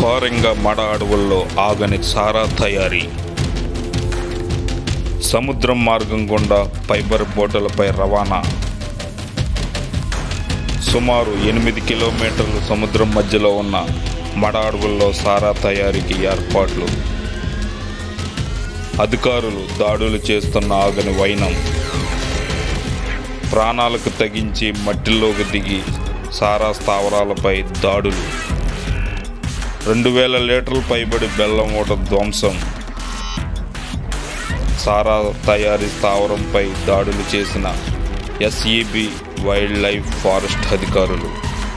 కోరింగ మడ అడవుల్లో ఆగని సారా తయారీ. సముద్రం మార్గం గుండా ఫైబర్ బోటులపై రవాణా. సుమారు 8 కిలోమీటర్లు సముద్రం మధ్యలో ఉన్న మడ అడవుల్లో సారా తయారీకి ఏర్పాట్లు. అధికారులు దాడులు చేస్తున్న ఆగని వైనం. ప్రాణాలకు తెగించి మట్టిలోకి దిగి సారా స్థావరాలపై దాడులు. 2000 లీటర్ల పైబడి బెల్లం మూట ధ్వంసం. సారా తయారీ స్థావరంపై దాడులు చేసిన ఎస్ఈబి వైల్డ్ లైఫ్ ఫారెస్ట్ అధికారులు.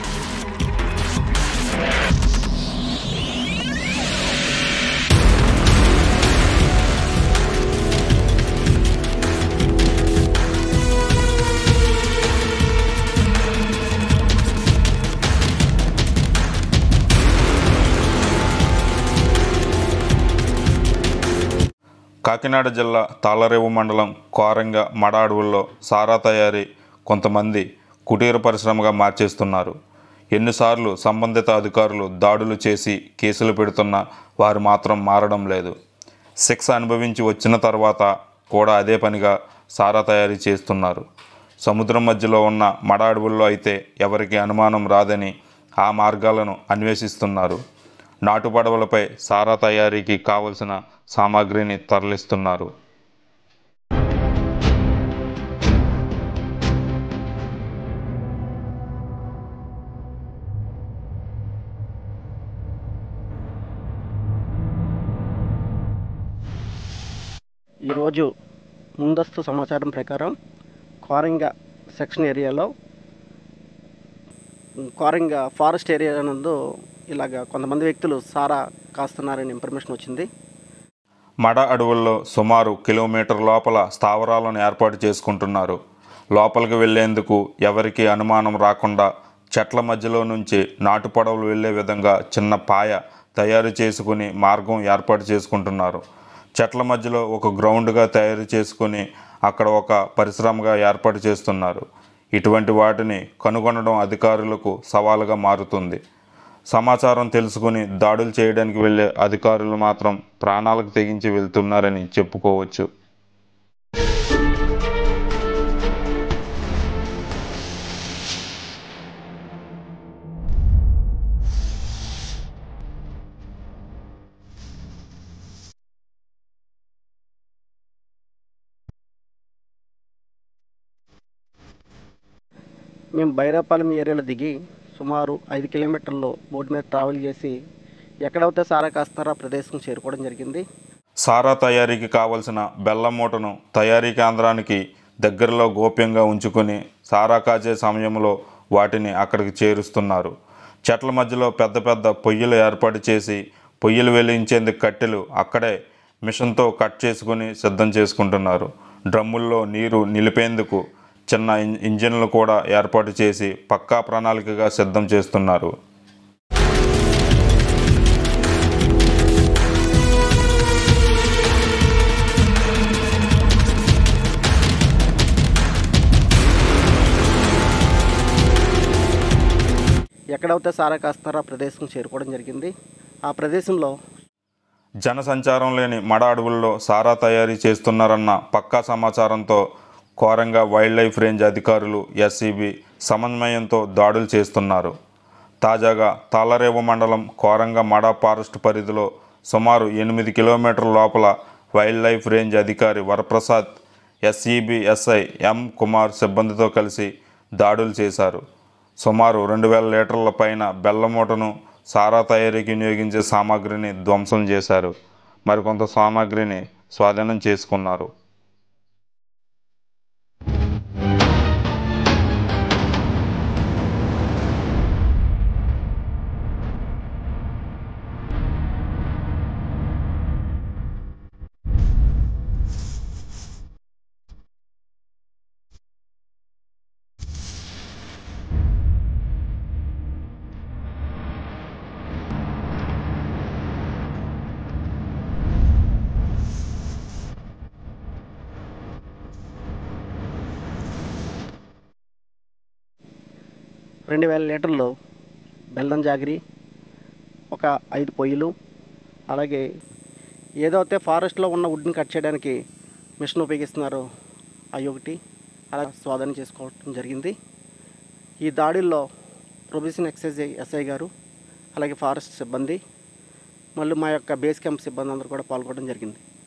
కాకినాడ జిల్లా తాళ్లరేవు మండలం కోరింగ మడ అడవుల్లో సారా తయారీ కొంతమంది కుటీర పరిశ్రమగా మార్చేస్తున్నారు. ఎన్నిసార్లు సంబంధిత అధికారులు దాడులు చేసి కేసులు పెడుతున్నా వారు మాత్రం మారడం లేదు. శిక్ష అనుభవించి వచ్చిన తర్వాత కూడా అదే పనిగా సారా తయారీ చేస్తున్నారు. సముద్రం మధ్యలో ఉన్న మడ అడవుల్లో అయితే ఎవరికి అనుమానం రాదని ఆ మార్గాలను అన్వేషిస్తున్నారు. నాటు పడవలపై సారా తయారీకి కావలసిన సామాగ్రిని తరలిస్తున్నారు. ఈరోజు ముందస్తు సమాచారం ప్రకారం కోరింగ సెక్షన్ ఏరియాలో కోరింగ ఫారెస్ట్ ఏరియా నందు ఇలాగ కొంతమంది వ్యక్తులు సారా కాస్తున్నారని ఇన్ఫర్మేషన్ వచ్చింది. మడ అడవుల్లో సుమారు కిలోమీటర్ లోపల స్థావరాలను ఏర్పాటు చేసుకుంటున్నారు. లోపలికి వెళ్లేందుకు ఎవరికీ అనుమానం రాకుండా చెట్ల మధ్యలో నుంచి నాటు పడవలు వెళ్లే విధంగా చిన్న పాయ తయారు చేసుకుని మార్గం ఏర్పాటు చేసుకుంటున్నారు. చెట్ల మధ్యలో ఒక గ్రౌండ్గా తయారు చేసుకుని అక్కడ ఒక పరిశ్రమగా ఏర్పాటు చేస్తున్నారు. ఇటువంటి వాటిని కనుగొనడం అధికారులకు సవాలుగా మారుతుంది. సమాచారం తెలుసుకుని దాడులు చేయడానికి వెళ్ళే అధికారులు మాత్రం ప్రాణాలకు తెగించి వెళ్తున్నారని చెప్పుకోవచ్చు. మేము బైరాపాలెం ఏరియాలో దిగి సుమారు 5 కిలోమీటర్లు బోట్ మీద ట్రావెల్ చేసి ఎక్కడైతే సారా కాస్తారో ఆ ప్రదేశం చేరుకోవడం జరిగింది. సారా తయారీకి కావలసిన బెల్లం మూటను తయారీ కేంద్రానికి దగ్గరలో గోప్యంగా ఉంచుకొని సారా కాచే సమయంలో వాటిని అక్కడికి చేరుస్తున్నారు. చెట్ల మధ్యలో పెద్ద పెద్ద పొయ్యిలు ఏర్పాటు చేసి పొయ్యిలు వెలిగించేందుకు కట్టెలు అక్కడే మిషన్తో కట్ చేసుకుని సిద్ధం చేసుకుంటున్నారు. డ్రమ్ముల్లో నీరు నిలిపేందుకు చిన్న ఇంజిన్లు కూడా ఏర్పాటు చేసి పక్కా ప్రణాళికగా సిద్ధం చేస్తున్నారు. ఎక్కడైతే సారా కాస్తారో ఆ ప్రదేశం చేరుకోవడం జరిగింది. ఆ ప్రదేశంలో జనసంచారం లేని మడ అడవుల్లో సారా తయారీ చేస్తున్నారన్న పక్కా సమాచారంతో కోరింగ వైల్డ్ లైఫ్ రేంజ్ అధికారులు ఎస్ఈబి సమన్వయంతో దాడులు చేస్తున్నారు. తాజాగా తాళ్లరేవు మండలం కోరింగ మడ ఫారెస్ట్ పరిధిలో సుమారు 8 కిలోమీటర్ల లోపల వైల్డ్ లైఫ్ రేంజ్ అధికారి Varaprasad, SEB SI M Kumar సిబ్బందితో కలిసి దాడులు చేశారు. సుమారు 2000 లీటర్ల పైన బెల్లం మూటను సారా తయారీకి వినియోగించే సామాగ్రిని ధ్వంసం చేశారు. మరికొంత సామాగ్రిని స్వాధీనం చేసుకున్నారు. రెండు వేల లీటర్లు బెల్లం జాగిరి, ఒక 5 పొయ్యిలు, అలాగే ఏదైతే ఫారెస్ట్లో ఉన్న వుడ్ని కట్ చేయడానికి మిషన్ ఉపయోగిస్తున్నారో అవి ఒకటి అలా స్వాధీనం చేసుకోవడం జరిగింది. ఈ దాడుల్లో ప్రొబేషన్ ఎస్ఐ గారు, అలాగే ఫారెస్ట్ సిబ్బంది, మళ్ళీ మా యొక్క బేస్ క్యాంప్ సిబ్బంది అందరూ కూడా పాల్గొనడం జరిగింది.